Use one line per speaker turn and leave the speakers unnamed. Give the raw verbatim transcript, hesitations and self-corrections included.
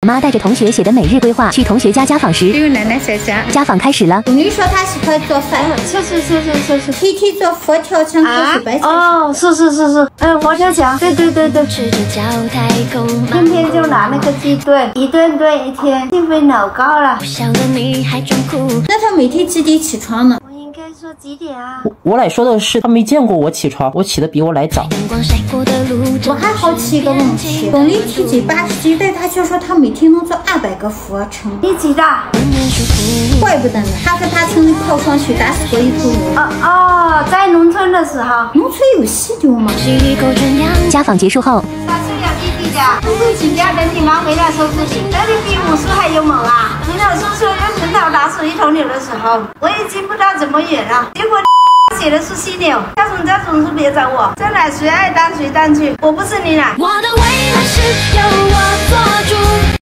妈带着同学写的每日规划，去同学家家访时，
只有奶奶在家。
家访开始了。
董女说她喜欢做饭，
是是是是是是，
天天做佛跳墙和水白菜。
哦，是是是是，嗯，佛跳墙，对对对对。天天就拿那个鸡炖，一顿炖一天，幸亏老高了。
那她每天几点起床呢？
我应该说几点啊？
我我来说的是，他没见过我起床，我起的比我来早。
我还好奇一个问题，董丽体检八十几，但她却说她每天能做二百个俯卧撑。
你几大？
怪不得呢，她说她曾经靠窗去打死过一头牛。
哦哦，在农村的时候。
农村有犀牛吗？
家访结束后，
他是两弟弟的，不会请假等你妈回来收拾你。那你比母叔还勇猛啊！你老叔叔用藤条打死一头牛的时候，我已经不知道怎么远了。结果写的是犀牛，家总家总是别找我，这奶谁爱当谁当去，我不是你奶。我的未来是由我做主。